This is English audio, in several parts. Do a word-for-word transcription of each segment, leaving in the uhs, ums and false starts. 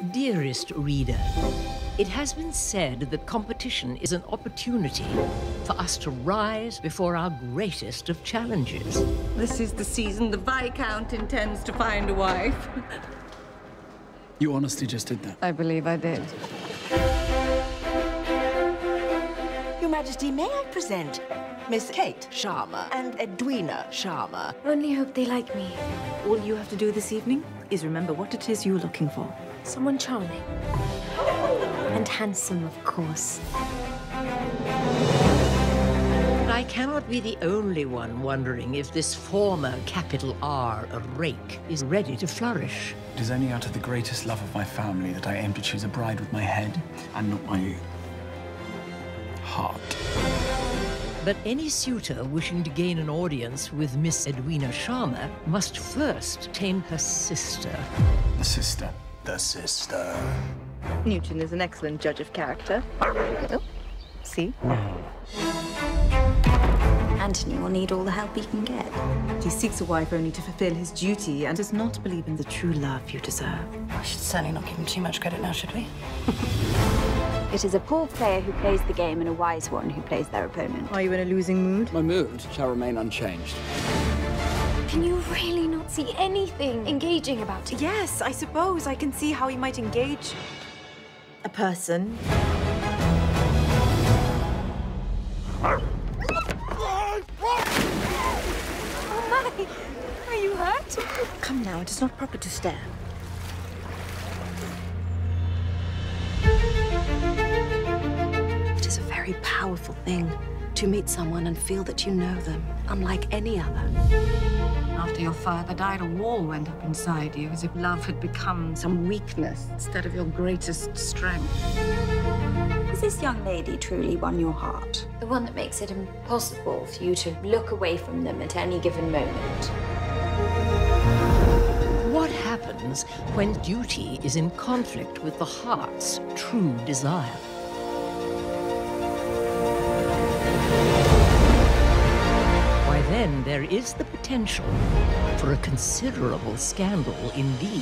Dearest reader, it has been said that competition is an opportunity for us to rise before our greatest of challenges. This is the season the Viscount intends to find a wife. You honestly just did that? I believe I did. Your Majesty, may I present Miss Kate Sharma and Edwina Sharma? Only hope they like me. All you have to do this evening is remember what it is you're looking for. Someone charming. And handsome, of course. But I cannot be the only one wondering if this former capital R rake is ready to flourish. It is only out of the greatest love of my family that I aim to choose a bride with my head and not my heart. But any suitor wishing to gain an audience with Miss Edwina Sharma must first tame her sister. The sister. The sister. Newton is an excellent judge of character. Oh, see? Anthony will need all the help he can get. He seeks a wife only to fulfill his duty and does not believe in the true love you deserve. I should certainly not give him too much credit now, should we? It is a poor player who plays the game and a wise one who plays their opponent. Are you in a losing mood? My mood shall remain unchanged. Can you really not see anything engaging about it? Yes, I suppose I can see how he might engage a person. Oh my! Are you hurt? Come now, it is not proper to stare. It is a very powerful thing to meet someone and feel that you know them, unlike any other. After your father died, a wall went up inside you, as if love had become some weakness instead of your greatest strength. Has this young lady truly won your heart? The one that makes it impossible for you to look away from them at any given moment. What happens when duty is in conflict with the heart's true desire? Why, then there is the potential for a considerable scandal indeed.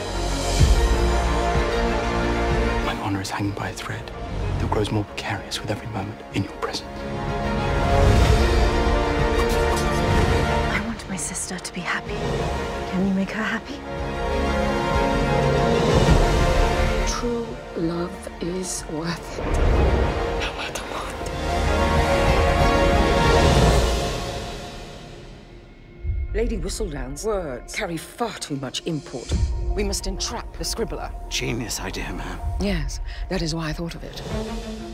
My honor is hanging by a thread that grows more precarious with every moment in your presence. I want my sister to be happy. Can you make her happy? True love is worth it. No matter what. Lady Whistledown's words carry far too much import. We must entrap the scribbler. Genius idea, ma'am. Yes, that is why I thought of it.